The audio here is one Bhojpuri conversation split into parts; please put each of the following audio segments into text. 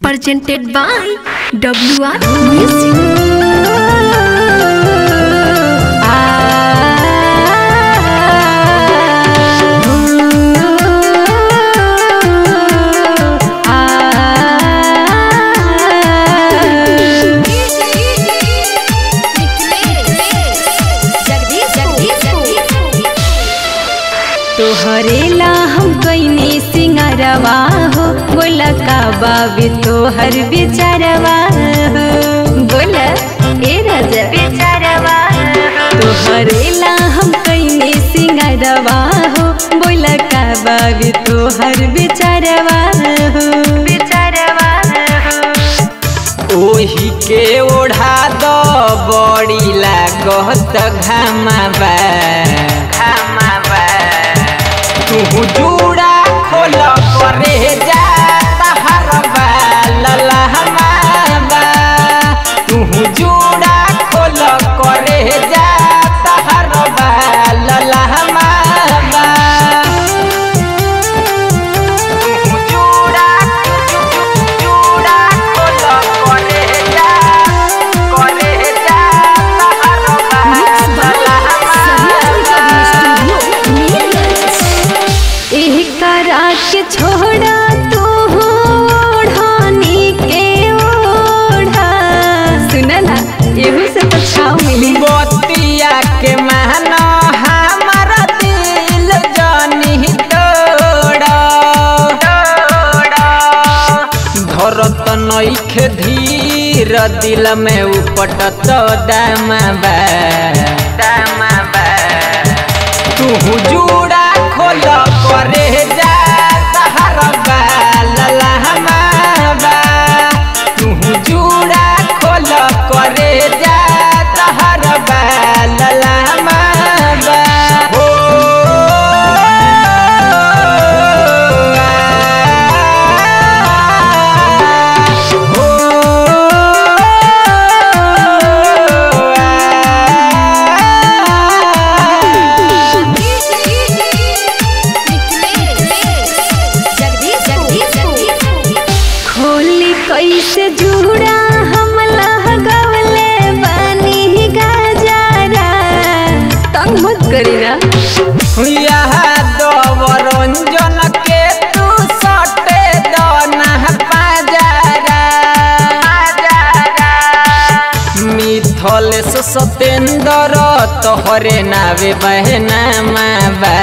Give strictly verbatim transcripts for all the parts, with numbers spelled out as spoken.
presented by W R Music. तोहरेला हम कईने सिंगारवा हो बोला का बाबी तोहर बेचारवा हो बोला ए राजा बेचारवा तोहरेला हम कईने सिंगारवा हो बोला का बाबी तोहर बेचारवा हो बेचारवा हो ओही के ओढ़ा दो बड़ी लागत घामाबा घामाबा तू जूड़ा खोल करे जा तहरबा ललहमाबा तू जूड़ा खोल करे जा तहरबा ललहमाबा तू जूड़ा जूड़ा खोल करे जा करे जा तहरबा करा के छोड़ा तू ओढ़ानी के ओढ़ा सुना ना एहू से तो छाव मिली बतिया के मानो हमारा दिल जानी तोड़ा धरत नइखे धीर दिल में उपटत दामाबा दामाबा तू जूड़ा खोल करे जा तहरबा ललहमाबा तू जूड़ा खोल करे जा तहरबा ललहमाबा हो कैसे जुड़ा हम लगवले बानी गजारा तंग मत करी ना रंजन के तू सटे दना पाजारा मिथल सतेंद्र तोहरे नावे बहना माबा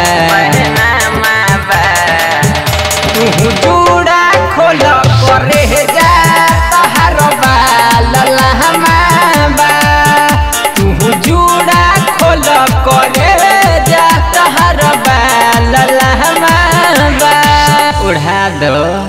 तू जूड़ा खोल करे जा तहरबा ललहमाबा तू जूड़ा खोल करे जा तहरबा ललहमाबा उड़ा दो।